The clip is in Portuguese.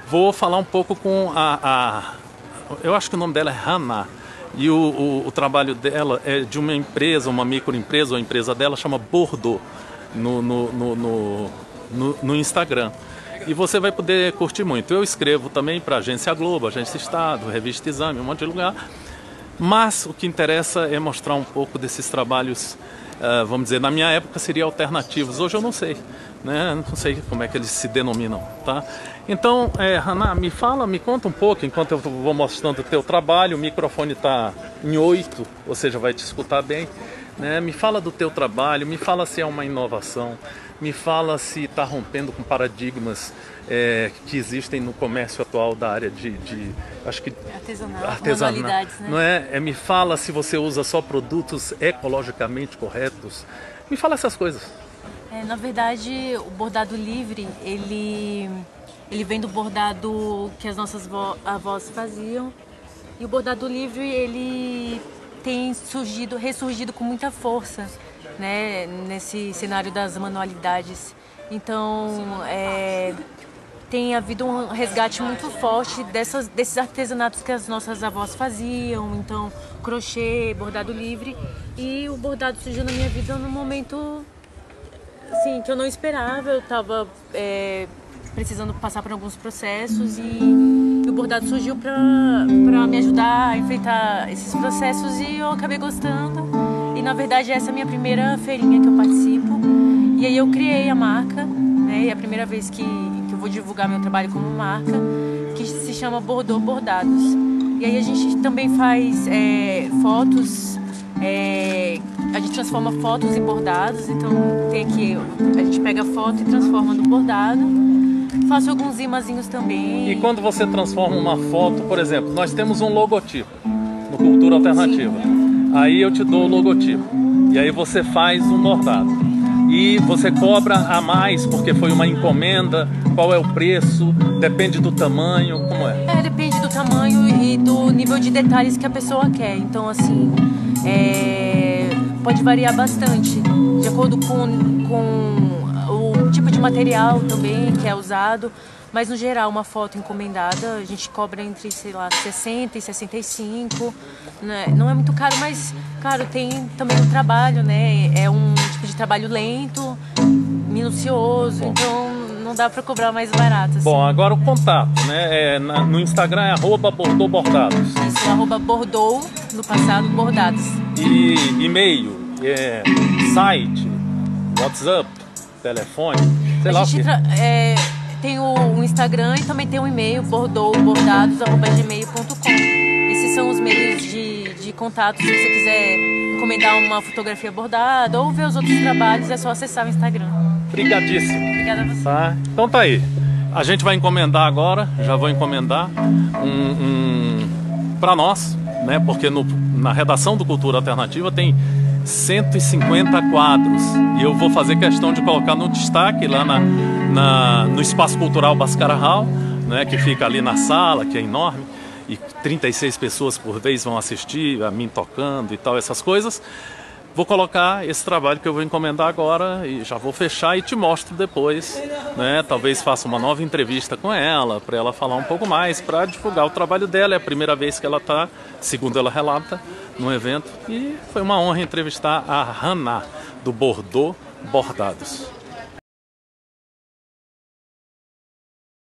Vou falar um pouco com eu acho que o nome dela é Hannah. E o trabalho dela é de uma empresa, uma microempresa, ou empresa dela chama Bordeaux no Instagram. E você vai poder curtir muito. Eu escrevo também para a Agência Globo, Agência Estado, Revista Exame, um monte de lugar. Mas o que interessa é mostrar um pouco desses trabalhos, vamos dizer, na minha época seria alternativos. Hoje eu não sei, né? Não sei como é que eles se denominam, tá? Então, Hannah, me conta um pouco, enquanto eu vou mostrando o teu trabalho. O microfone está em 8, ou seja, vai te escutar bem, né? Me fala do teu trabalho, me fala se é uma inovação, me fala se está rompendo com paradigmas que existem no comércio atual da área de acho que artesanal, né? Não é? Me fala se você usa só produtos ecologicamente corretos. Me fala essas coisas. Na verdade, o bordado livre, ele vem do bordado que as nossas avós faziam. E o bordado livre, ele tem ressurgido com muita força, né, nesse cenário das manualidades. Então, tem havido um resgate muito forte desses artesanatos que as nossas avós faziam. Então, crochê, bordado livre. E o bordado surgiu na minha vida num momento assim, que eu não esperava. Eu estava precisando passar por alguns processos e o bordado surgiu para me ajudar a enfrentar esses processos, e eu acabei gostando. E na verdade essa é a minha primeira feirinha que eu participo, e aí eu criei a marca, né? É a primeira vez que eu vou divulgar meu trabalho como marca, que se chama Bordeaux Bordados. E aí a gente também faz fotos, a gente transforma fotos em bordados. Então tem aqui, a gente pega a foto e transforma no bordado. Faço alguns imazinhos também. E quando você transforma uma foto, por exemplo, nós temos um logotipo no Cultura Alternativa. Sim. Aí eu te dou o logotipo. E aí você faz um bordado. E você cobra a mais porque foi uma encomenda? Qual é o preço? Depende do tamanho? Como é? Depende do tamanho e do nível de detalhes que a pessoa quer. Então, assim, pode variar bastante, de acordo com o tipo de material também que é usado. Mas, no geral, uma foto encomendada, a gente cobra entre, sei lá, 60 e 65. Né? Não é muito caro, mas, claro, tem também um trabalho, né? É um tipo de trabalho lento, minucioso. Bom, então não dá para cobrar mais barato. Assim. Bom, agora o contato, né? No Instagram é @Bordeaux Bordados. Isso, @Bordeaux, no passado, Bordados. E e-mail, site, WhatsApp, telefone, sei lá o que. Tem o Instagram e também tem o e-mail, bordeauxbordados@gmail.com. Esses são os meios de contato. Se você quiser encomendar uma fotografia bordada ou ver os outros trabalhos, é só acessar o Instagram. Obrigadíssimo. Obrigada a você. Tá? Então tá aí. A gente vai encomendar agora, já vou encomendar para nós, né? Porque na redação do Cultura Alternativa tem 150 quadros e eu vou fazer questão de colocar no destaque lá no Espaço Cultural Bascarral, né, que fica ali na sala, que é enorme, e 36 pessoas por vez vão assistir a mim tocando e tal, essas coisas. Vou colocar esse trabalho que eu vou encomendar agora e já vou fechar e te mostro depois, né? Talvez faça uma nova entrevista com ela, para ela falar um pouco mais, para divulgar o trabalho dela. É a primeira vez que ela está, segundo ela relata, num evento. E foi uma honra entrevistar a Hannah, do Bordeaux Bordados.